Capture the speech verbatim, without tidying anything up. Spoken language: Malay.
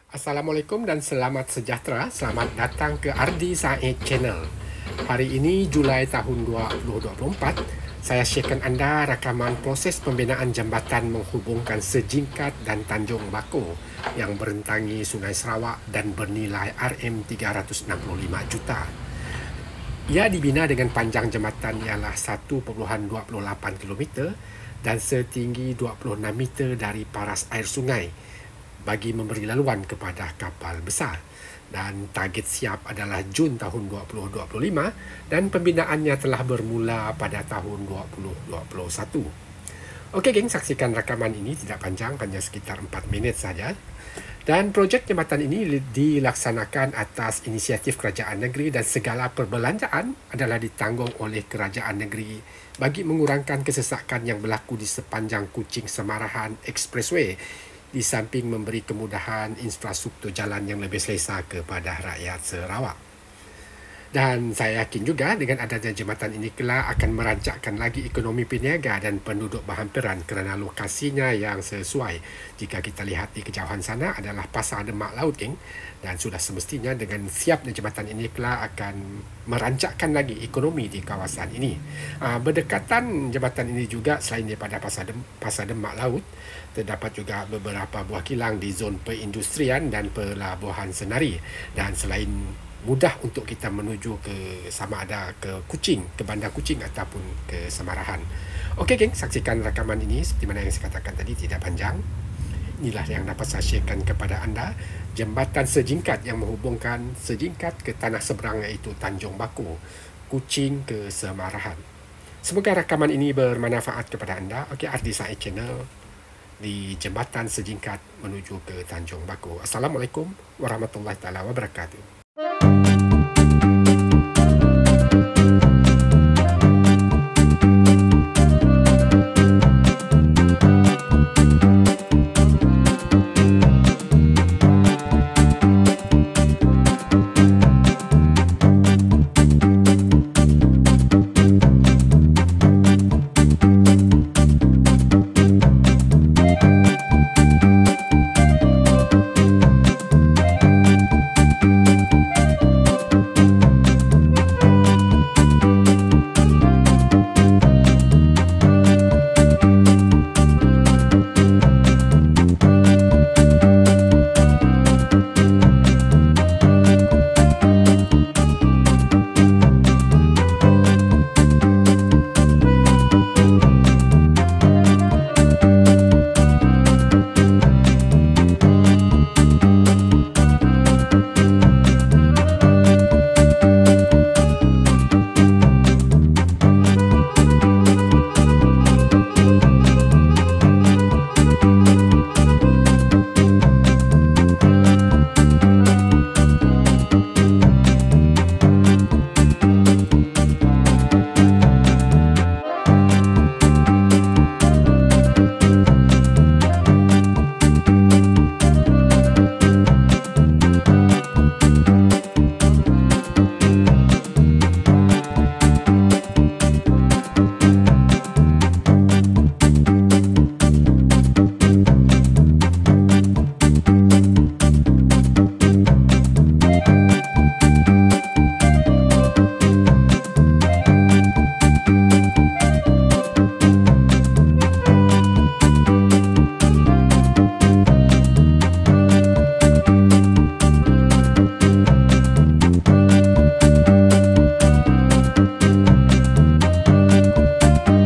Assalamualaikum dan selamat sejahtera. Selamat datang ke Ardi Said Channel. Hari ini Julai tahun dua ribu dua puluh empat, saya sharekan anda rakaman proses pembinaan jambatan menghubungkan Sejingkat dan Tanjung Bako yang berentangi Sungai Sarawak dan bernilai R M tiga ratus enam puluh lima juta. Ia dibina dengan panjang jambatan ialah satu perpuluhan dua lapan kilometer dan setinggi dua puluh enam meter dari paras air sungai bagi memberi laluan kepada kapal besar, dan target siap adalah Jun tahun dua ribu dua puluh lima dan pembinaannya telah bermula pada tahun dua ribu dua puluh satu. Okey geng, saksikan rakaman ini, tidak panjang, hanya sekitar empat minit saja. Dan projek jambatan ini dilaksanakan atas inisiatif kerajaan negeri dan segala perbelanjaan adalah ditanggung oleh kerajaan negeri bagi mengurangkan kesesakan yang berlaku di sepanjang Kuching Semarahan Expressway, di samping memberi kemudahan infrastruktur jalan yang lebih selesa kepada rakyat Sarawak. Dan saya yakin juga dengan adanya jambatan ini kelak akan merancakkan lagi ekonomi peniaga dan penduduk berhampiran kerana lokasinya yang sesuai. Jika kita lihat di kejauhan sana adalah Pasar Demak Laut, geng. Dan sudah semestinya dengan siapnya jambatan ini kelak akan merancakkan lagi ekonomi di kawasan ini. Aa, berdekatan jambatan ini juga, selain daripada Pasar, Dem Pasar Demak Laut, terdapat juga beberapa buah kilang di zon perindustrian dan pelabuhan Senari. Dan selain mudah untuk kita menuju ke sama ada ke Kuching, ke Bandar Kuching ataupun ke Semarahan. Okey geng, saksikan rakaman ini seperti mana yang saya katakan tadi, tidak panjang. Inilah yang dapat saya sharekan kepada anda, jambatan Sejingkat yang menghubungkan Sejingkat ke tanah seberang iaitu Tanjung Bako, Kuching ke Semarahan. Semoga rakaman ini bermanfaat kepada anda. Okey, Ardi Said Channel di jambatan Sejingkat menuju ke Tanjung Bako. Assalamualaikum warahmatullahi taala wabarakatuh.